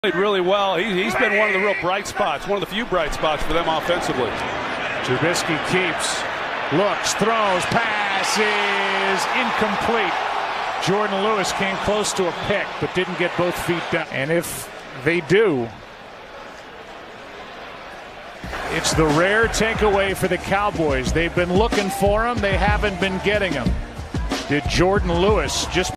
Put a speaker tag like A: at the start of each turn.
A: Played really well. He's been one of the real bright spots, one of the few bright spots for them offensively.
B: Trubisky keeps, looks, throws, pass is incomplete. Jourdan Lewis came close to a pick, but didn't get both feet down. And if they do, it's the rare takeaway for the Cowboys. They've been looking for him. They haven't been getting him. Did Jourdan Lewis just